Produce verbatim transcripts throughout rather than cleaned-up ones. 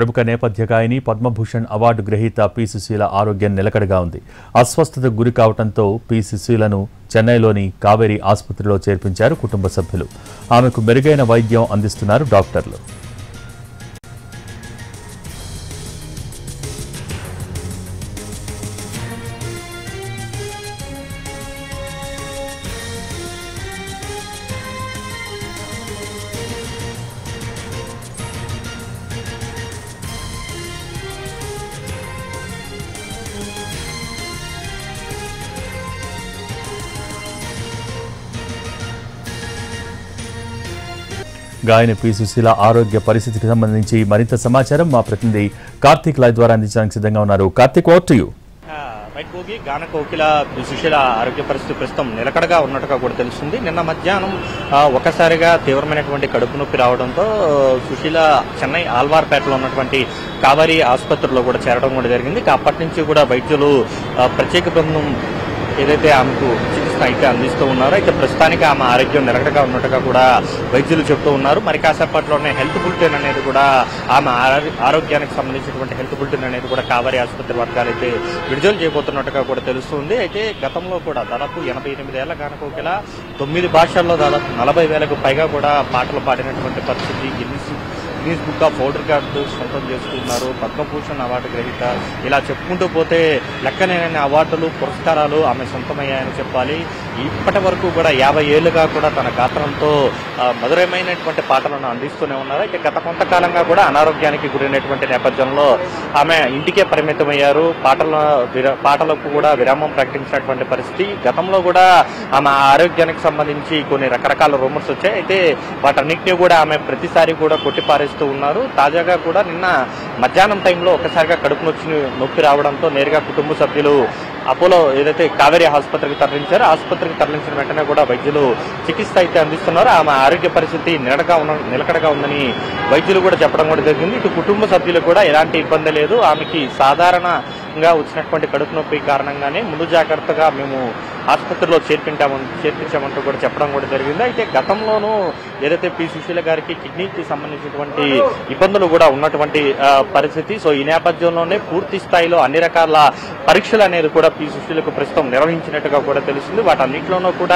ప్రముఖ నేపథ్య గాయని పద్మభూషణ్ అవార్డు గ్రహీత పి సుశీల ఆరోగ్యం నిలకడగా ఉంది. అస్వస్థతకు గురి కావడంతో పి సుశీలను చెన్నైలోని కావేరీ ఆసుపత్రిలో చేర్పించారు కుటుంబ సభ్యులు. ఆమెకు మెరుగైన వైద్యం అందిస్తున్నారు డాక్టర్లు. గాయని పి సుశీల ఆరోగ్య పరిస్థితికి సంబంధించి మరింత సమాచారం మా ప్రతినిధి కార్తీక్ లైవ్ ద్వారా అందించడానికి సిద్ధంగా ఉన్నారు. Karthik, over to you. Right Bhogi, గాన కోకిల పి సుశీల ఆరోగ్య పరిస్థితి ప్రస్తుతం నిలకడగా ఉన్నట్టుగా కూడా తెలుస్తుంది. నిన్న మధ్యాహ్నం ఒకసారిగా తీవ్రమైనటువంటి కడుపు నొప్పి రావడంతో సుశీల చెన్నై ఆల్వార్పేటలో ఉన్నటువంటి కావేరీ ఆసుపత్రిలో కూడా చేరడం కూడా జరిగింది. అప్పటి నుంచి కూడా వైద్యులు ప్రత్యేక బృందం ఏదైతే ఆమెకు చికిత్స అయితే అందిస్తూ ఉన్నారో అయితే ప్రస్తుతానికి ఆమె ఆరోగ్యం నిలకడగా ఉన్నట్టుగా కూడా వైద్యులు చెప్తూ ఉన్నారు. మరి కాసేపట్లోనే హెల్త్ బులెటిన్ అనేది కూడా ఆమె ఆరోగ్యానికి సంబంధించినటువంటి హెల్త్ బులెటిన్ అనేది కూడా కావేరీ ఆసుపత్రి వర్గాలు అయితే విడుదల చేయబోతున్నట్టుగా కూడా తెలుస్తుంది. అయితే గతంలో కూడా దాదాపు ఎనభై ఎనిమిది ఏళ్ల గానకోకిల తొమ్మిది భాషల్లో దాదాపు నలభై వేలకు పైగా కూడా పాటలు పాడినటువంటి పరిస్థితి. Guinness Guinness book of world record సొంతం చేసుకున్నారు. పద్మభూషణ్ అవార్డు గ్రహీత. ఇలా చెప్పుకుంటూ పోతే లెక్కలేని అవార్డులు పురస్కారాలు ఆమె సొంతమయ్యాయని చెప్పాలి. ఇప్పటి వరకు కూడా యాభై ఏళ్లుగా కూడా తన గాత్రంతో మధురమైనటువంటి పాటలను అందిస్తూనే ఉన్నారు. అయితే గత కొంతకాలంగా కూడా అనారోగ్యానికి గురైనటువంటి నేపథ్యంలో ఆమె ఇంటికే పరిమితమయ్యారు. పాటల పాటలకు కూడా విరామం ప్రకటించినటువంటి పరిస్థితి. గతంలో కూడా ఆమె ఆరోగ్యానికి సంబంధించి కొన్ని రకరకాల రూమర్స్ వచ్చాయి. అయితే వాటన్నిటినీ కూడా ఆమె ప్రతిసారి కూడా కొట్టిపారేస్తూ ఉన్నారు. తాజాగా కూడా నిన్న మధ్యాహ్నం టైంలో ఒకసారిగా కడుపు నొచ్చి నొప్పి రావడంతో నేరుగా కుటుంబ సభ్యులు అపోలో ఏదైతే కావేరీ ఆసుపత్రికి తరలించారో ఆసుపత్రికి తరలించిన వెంటనే కూడా వైద్యులు చికిత్స అయితే అందిస్తున్నారు. ఆమె ఆరోగ్య పరిస్థితి నిలకడగా ఉన్న నిలకడగా ఉందని వైద్యులు కూడా చెప్పడం కూడా జరిగింది. ఇటు కుటుంబ సభ్యులు కూడా ఎలాంటి ఇబ్బంది లేదు. ఆమెకి సాధారణంగా వచ్చినటువంటి కడుపు నొప్పి కారణంగానే ముందు జాగ్రత్తగా మేము ఆసుపత్రిలో చేర్పించామని చేర్పించామంటూ కూడా చెప్పడం కూడా జరిగింది. అయితే గతంలోనూ ఏదైతే పి సుశీల గారికి కిడ్నీకి సంబంధించినటువంటి ఇబ్బందులు కూడా ఉన్నటువంటి పరిస్థితి. సో ఈ నేపథ్యంలోనే పూర్తి స్థాయిలో అన్ని రకాల పరీక్షలు అనేది కూడా పి సుశీలకు ప్రస్తుతం నిర్వహించినట్టుగా కూడా తెలుస్తుంది. వాటన్నింటిలోనూ కూడా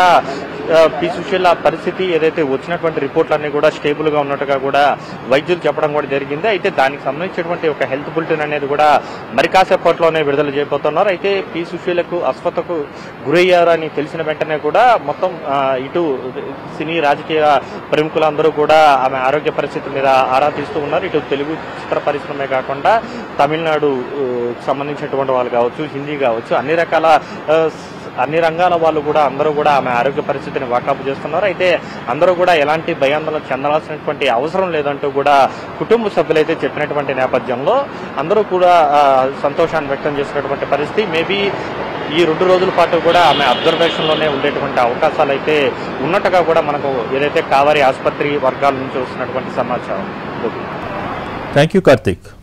పి సుశీల పరిస్థితి ఏదైతే వచ్చినటువంటి రిపోర్ట్లన్నీ కూడా స్టేబుల్ గా ఉన్నట్టుగా కూడా వైద్యులు చెప్పడం కూడా జరిగింది. అయితే దానికి సంబంధించినటువంటి ఒక హెల్త్ బులెటిన్ అనేది కూడా మరి కాసేపట్లోనే విడుదల చేయబోతున్నారు. అయితే పి సుశీలకు అస్వస్థతకు గురయ్యారని తెలిసిన వెంటనే కూడా మొత్తం ఇటు సినీ రాజకీయ ప్రముఖులందరూ కూడా ఆమె ఆరోగ్య పరిస్థితి మీద ఆరా తీస్తూ ఉన్నారు. ఇటు తెలుగు చిత్ర పరిశ్రమే కాకుండా తమిళనాడు సంబంధించినటువంటి వాళ్ళు కావచ్చు, హిందీ కావచ్చు, అన్ని రకాల అన్ని రంగాల వాళ్ళు కూడా అందరూ కూడా ఆమె ఆరోగ్య పరిస్థితిని వాకప్ చేస్తున్నారు. అయితే అందరూ కూడా ఎలాంటి భయాందోళన చెందాల్సినటువంటి అవసరం లేదంటూ కూడా కుటుంబ సభ్యులైతే చెప్పినటువంటి నేపథ్యంలో అందరూ కూడా సంతోషాన్ని వ్యక్తం చేసినటువంటి పరిస్థితి. మేబీ ఈ రెండు రోజుల పాటు కూడా ఆమె అబ్జర్వేషన్ లోనే ఉండేటువంటి అవకాశాలు అయితే ఉన్నట్టుగా కూడా మనకు ఏదైతే కావేరీ ఆసుపత్రి వర్గాల నుంచి వస్తున్నటువంటి సమాచారం. Thank you Karthik.